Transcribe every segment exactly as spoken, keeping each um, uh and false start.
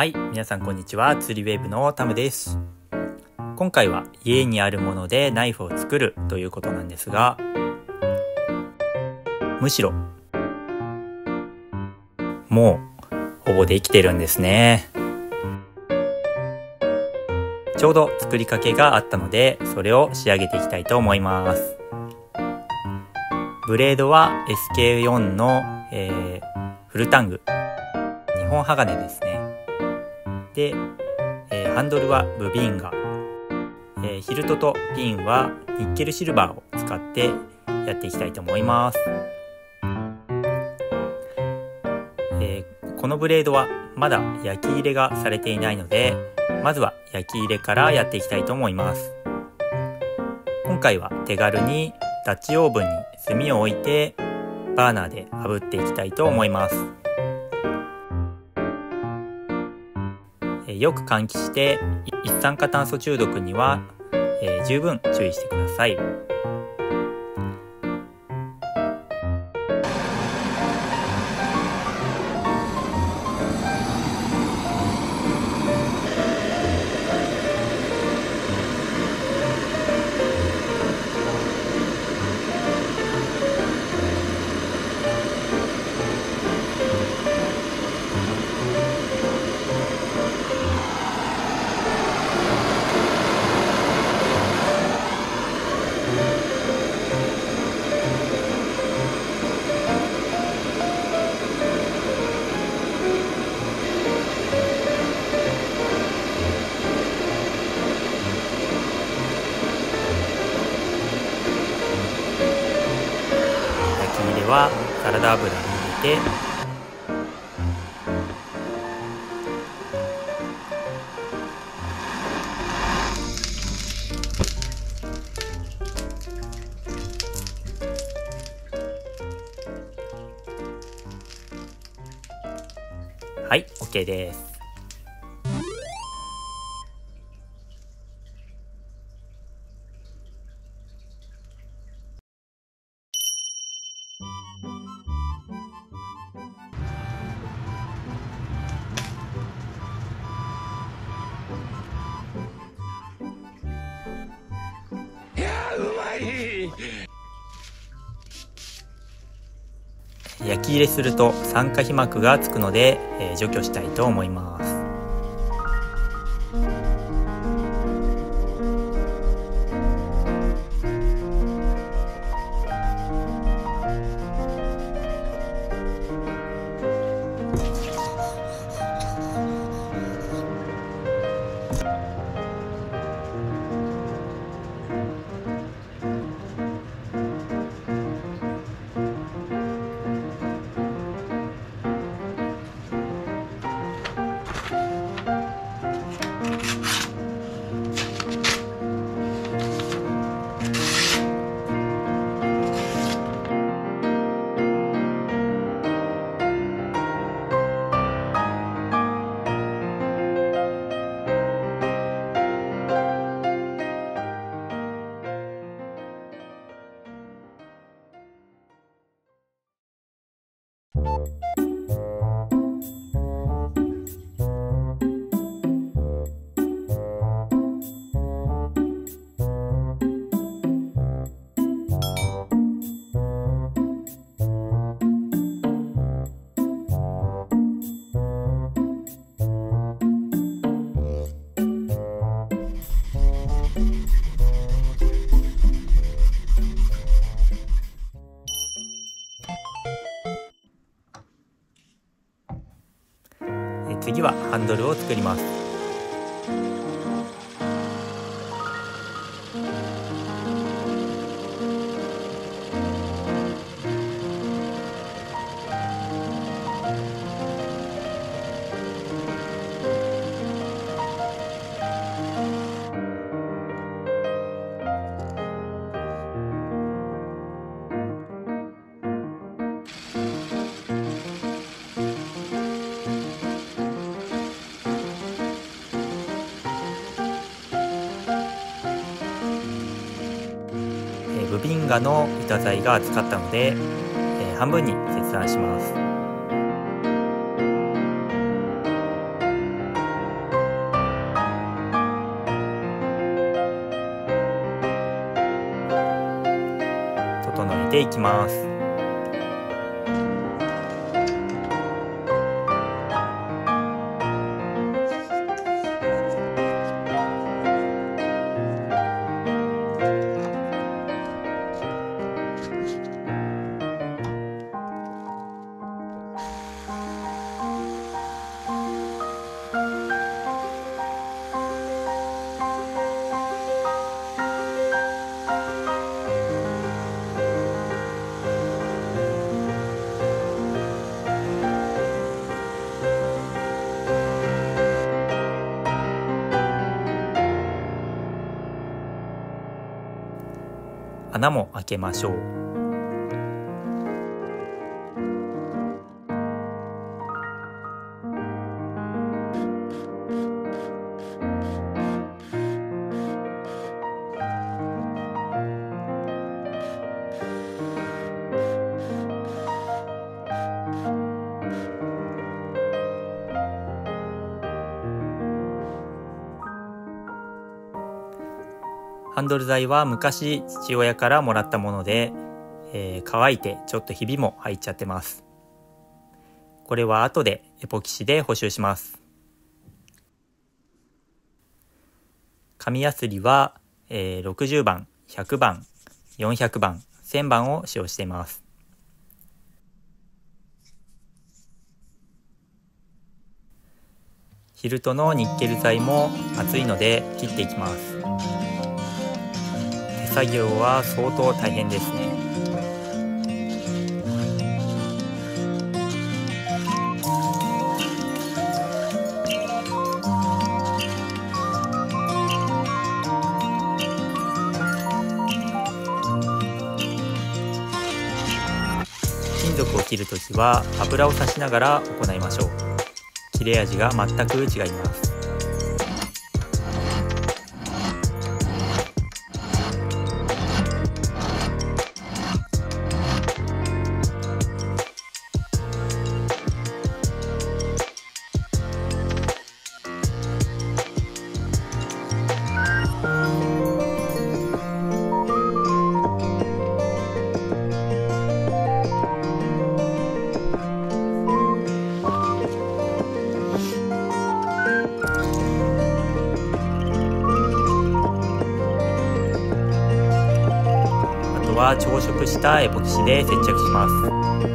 はい、皆さんこんにちは。釣りウェブのタムです。今回は家にあるものでナイフを作るということなんですが、むしろもうほぼできてるんですね。ちょうど作りかけがあったので、それを仕上げていきたいと思います。ブレードは エスケーよん の、えー、フルタングにほん鋼ですね。で、えー、ハンドルはブビンガ、えー、ヒルトとピンはニッケルシルバーを使ってやっていきたいと思います。えー、このブレードはまだ焼き入れがされていないので、まずは焼き入れからやっていきたいと思います。今回は手軽にダッチオーブンに炭を置いてバーナーで炙っていきたいと思います。よく換気して一酸化炭素中毒には、えー、十分注意してください。はサラダ油に入れて、はい、 OK です。焼き入れすると酸化皮膜がつくので、えー、除去したいと思います。次はハンドルを作ります。ブビンガの板材が厚かったので、えー、半分に切断します。 ていきます。穴も開けましょう。ハンドル材は昔父親からもらったもので、えー、乾いてちょっとひびも入っちゃってます。これは後でエポキシで補修します。紙やすりは、えー、ろくじゅうばん、ひゃくばん、よんひゃくばん、せんばんを使用しています。ヒルトのニッケル材も厚いので切っていきます。手作業は相当大変ですね。金属を切るときは油を差しながら行いましょう。切れ味が全く違います。は朝食したエポキシで接着します。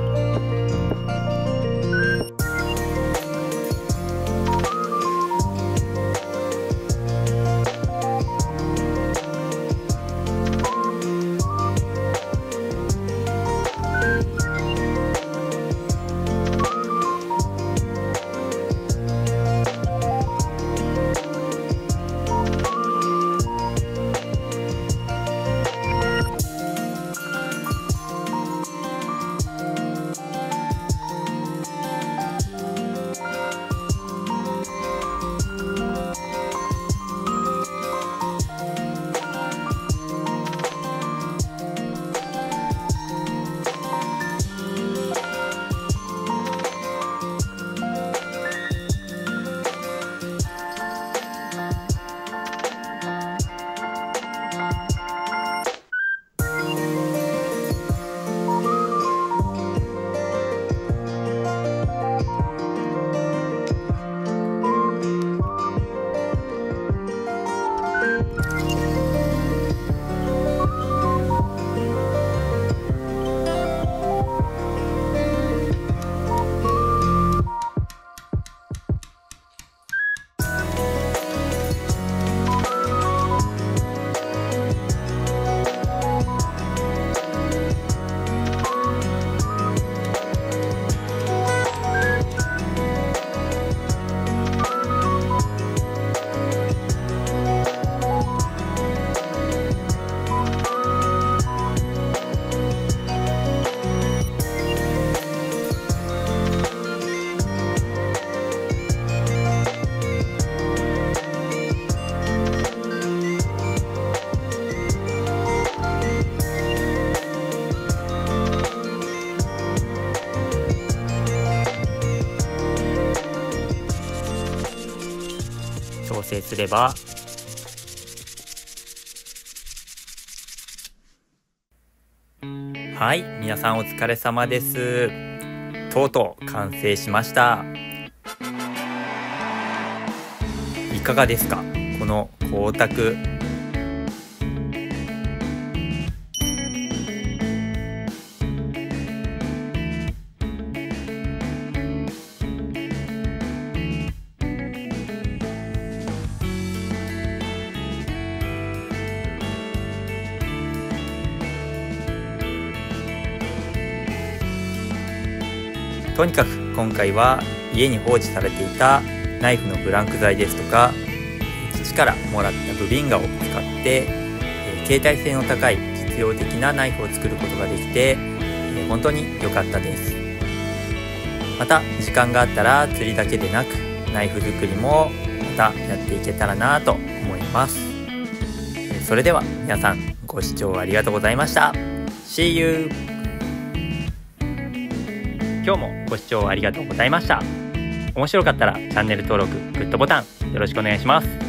調整すればはい、皆さんお疲れ様です。とうとう完成しました。いかがですか、この光沢。とにかく今回は家に放置されていたナイフのブランク材ですとか、父からもらったブビンガを使って、えー、携帯性の高い実用的なナイフを作ることができて、えー、本当に良かったです。また時間があったら釣りだけでなくナイフ作りもまたやっていけたらなと思います。えー、それでは皆さんご視聴ありがとうございました。 See you。今日もご視聴ありがとうございました。面白かったらチャンネル登録、グッドボタンよろしくお願いします。